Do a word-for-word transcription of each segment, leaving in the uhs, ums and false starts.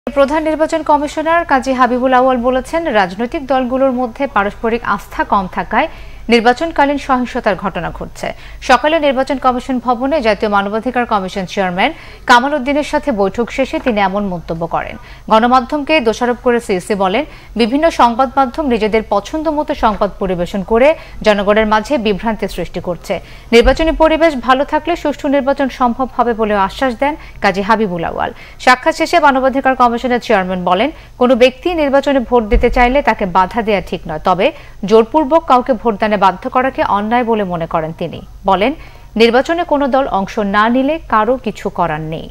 প্রধান নির্বাচন কমিশনার কাজী হাবিবুল আউয়াল বলেছেন, রাজনৈতিক দলগুলোর মধ্যে পারস্পরিক আস্থা কম থাকায় নির্বাচনকালীন সহিংসতার ঘটনা ঘটছে। সকালে নির্বাচন কমিশন ভবনে জাতীয় মানবাধিকার কমিশন চেয়ারম্যান কামাল উদ্দিনের সাথে বৈঠক শেষে তিনি এমন মন্তব্য করেন। গণমাধ্যমকে দোষারোপ করে সিইসি বলেন, বিভিন্ন সংবাদ মাধ্যম নিজেদের পছন্দ মতো সংবাদ পরিবেশন করে জনগণের মাঝে বিভ্রান্তি সৃষ্টি করছে। নির্বাচনী পরিবেশ ভালো থাকলে সুষ্ঠু নির্বাচন সম্ভব হবে বলে আশ্বাস দেন কাজী হাবিবুল আউয়াল। সাক্ষাৎ শেষে মানবাধিকার কমিশনের চেয়ারম্যান বলেন, কোনো ব্যক্তি নির্বাচনে ভোট দিতে চাইলে তাকে বাধা দেওয়া ঠিক নয়, তবে জোরপূর্বক কাউকে ভোটদানে বাধ্য করাকে অন্যায় বলে মনে করেন তিনি। বলেন, নির্বাচনে কোনো দল অংশ না নিলে কারো কিছু করার নেই।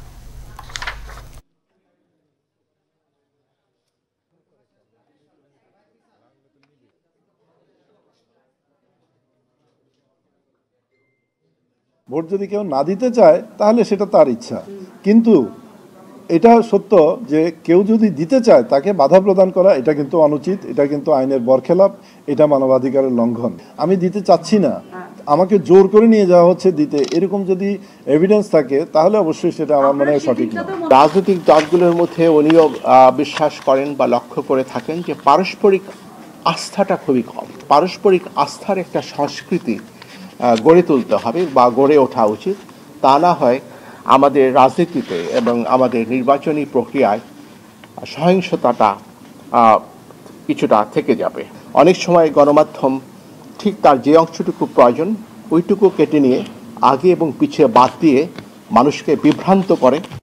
ভোট যদি কেউ না দিতে চায় তাহলে সেটা তার ইচ্ছা, কিন্তু এটা সত্য যে কেউ যদি দিতে চায় তাকে বাধা প্রদান করা এটা কিন্তু অনুচিত, এটা কিন্তু আইনের বরখেলাপ, এটা মানবাধিকারের লঙ্ঘন। আমি দিতে চাচ্ছি না, আমাকে জোর করে নিয়ে যাওয়া হচ্ছে দিতে, এরকম যদি এভিডেন্স থাকে তাহলে অবশ্যই সেটা আমার মনে হয় সঠিক না। রাজনৈতিক দলগুলোর মধ্যে উনিও বিশ্বাস করেন বা লক্ষ্য করে থাকেন যে পারস্পরিক আস্থাটা খুবই কম। পারস্পরিক আস্থার একটা সংস্কৃতি গড়ে তুলতে হবে বা গড়ে ওঠা উচিত, তা না হয় আমাদের রাজনীতিতে এবং আমাদের নির্বাচনী প্রক্রিয়ায় সহিংসতাটা কিছুটা থেকে যাবে। অনেক সময় গণমাধ্যম ঠিক তার যে অংশটুকু প্রয়োজন ওইটুকু কেটে নিয়ে আগে এবং পিছিয়ে বাদ দিয়ে মানুষকে বিভ্রান্ত করে।